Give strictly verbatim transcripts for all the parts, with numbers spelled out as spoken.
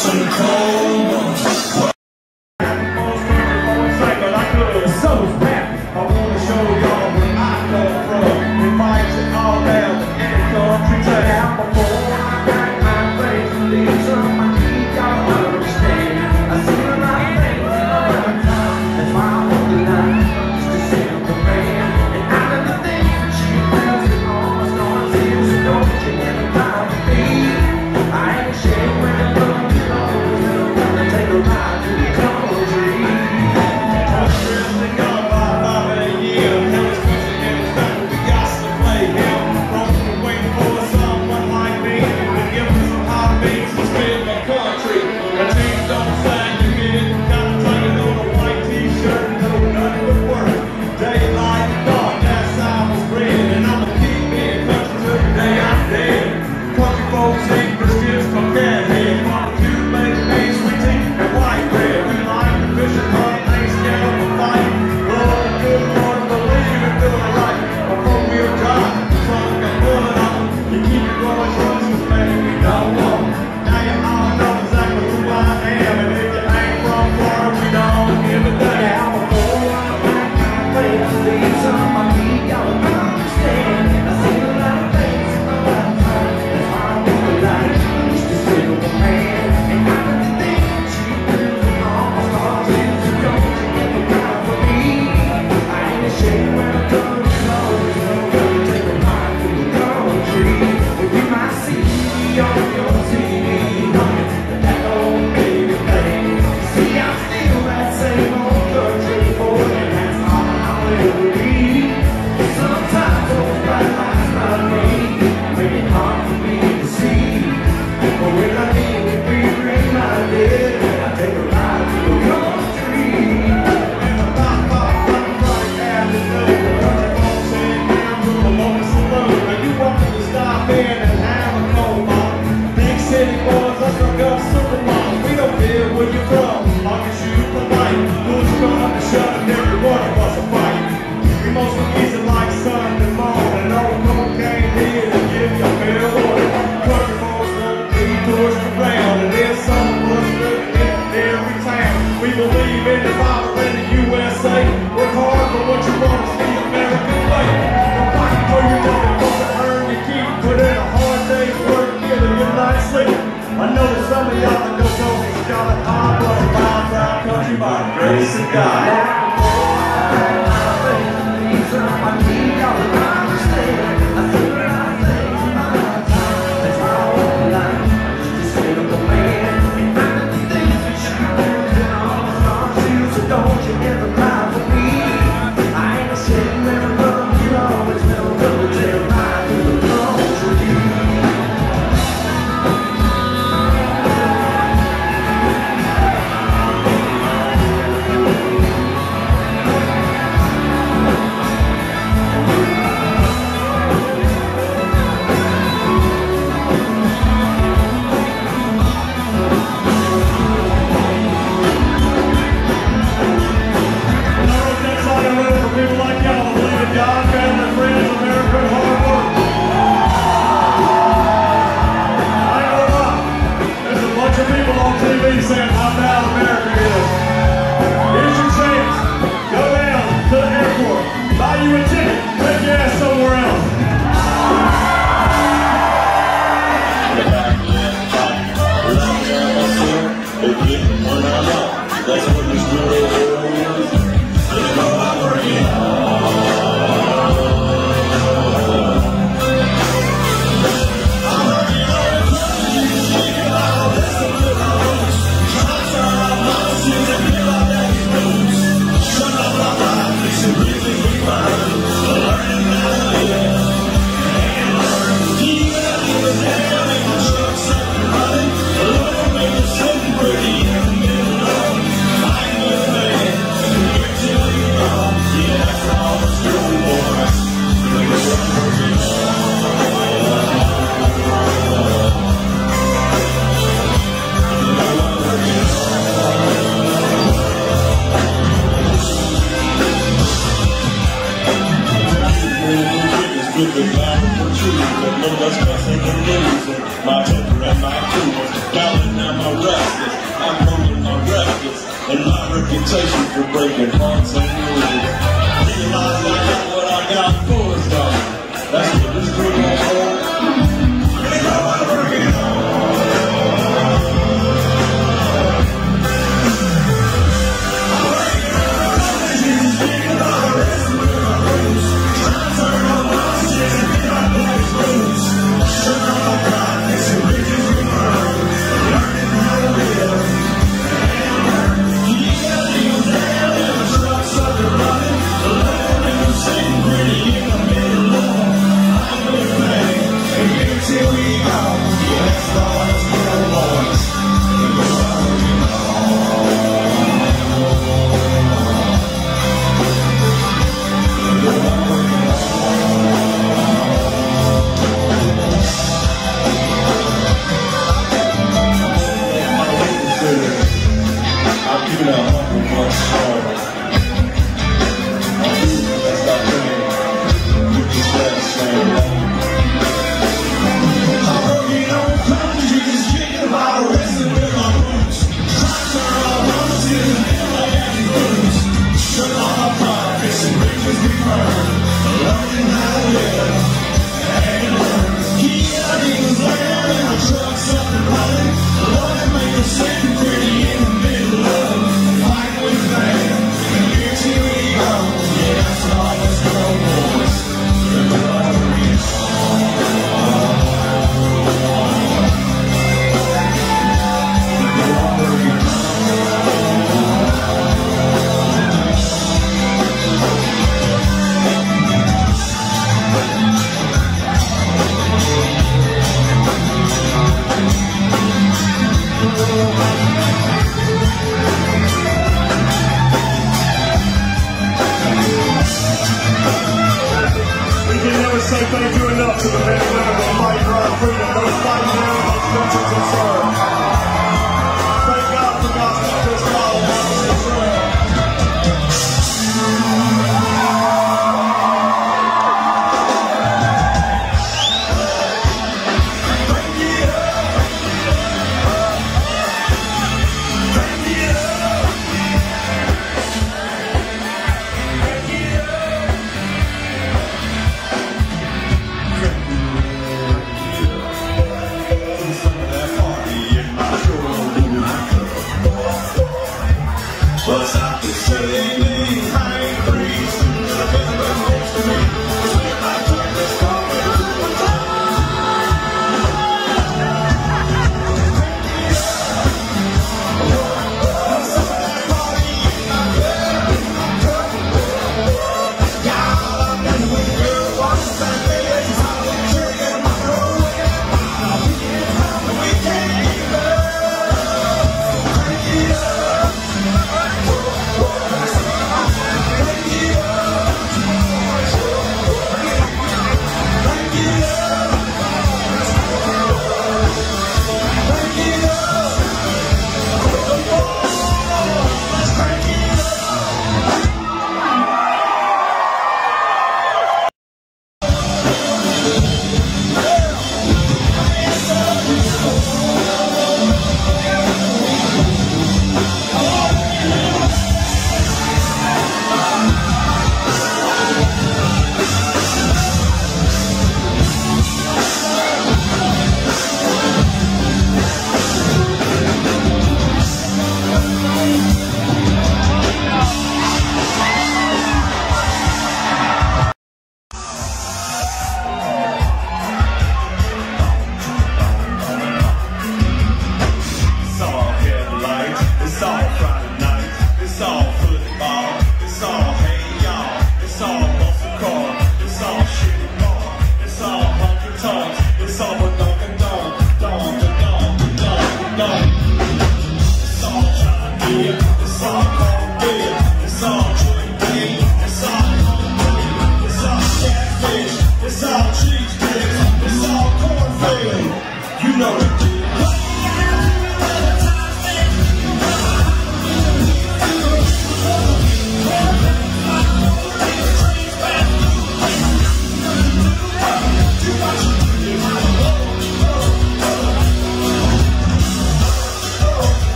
some cold ones. So I wanna show y'all where I come from. It fights it all down in the country town. Before I got my face, leaves on my feet, y'all understand. I see a lot of things all the time. That's why I walk the line, just a simple man. And out of the things that she does, it almost always is. So don't you ever try to be. I ain't ashamed when I love you, Lord. I'm gonna take a ride to the country. Grace of God. My temper and my cool Calling out my restless, I'm holding my reckless, and my reputation for breaking hearts and rules. Realize I got what I got forced on. That's what this crew won't hold. And I'm working on. Thank you enough to the men and women that fight for our freedom, those fighting now, those veterans that serve. Thank God for gospel just all about us to serve. Thank you. Thank you. Thank you. Some of that party in my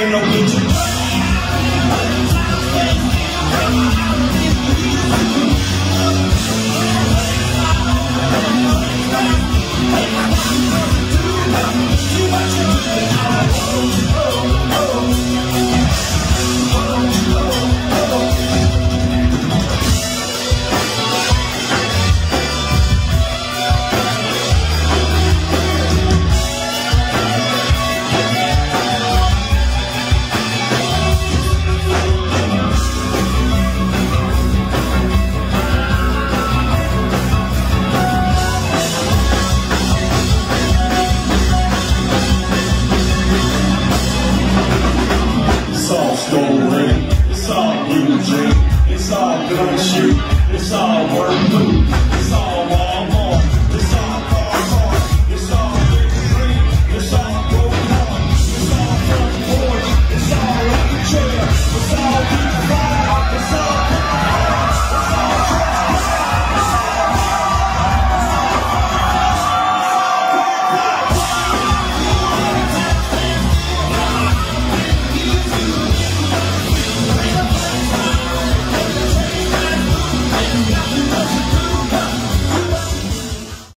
ain't no introduction.